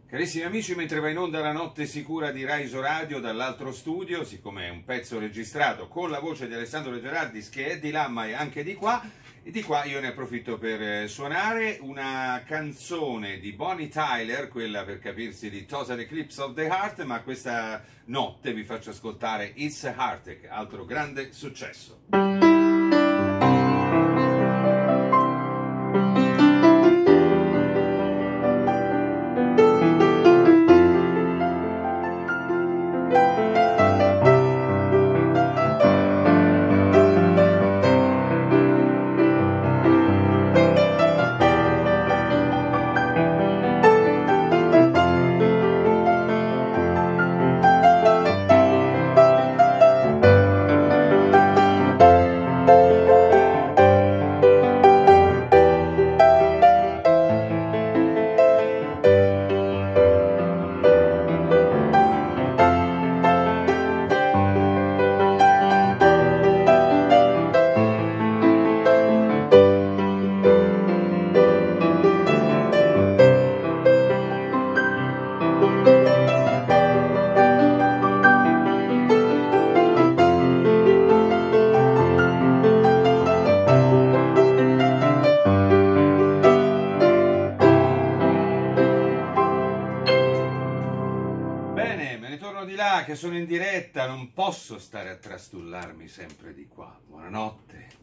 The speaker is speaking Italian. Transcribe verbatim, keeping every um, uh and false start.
Carissimi amici, mentre va in onda La Notte Sicura di Raiso Radio dall'altro studio, siccome è un pezzo registrato con la voce di Alessandro De Gerardis che è di là ma è anche di qua, e di qua io ne approfitto per suonare una canzone di Bonnie Tyler, quella per capirsi di Total Eclipse of the Heart, ma questa notte vi faccio ascoltare It's a Heartache, altro grande successo. Bene, me ne torno di là che sono in diretta, non posso stare a trastullarmi sempre di qua. Buonanotte.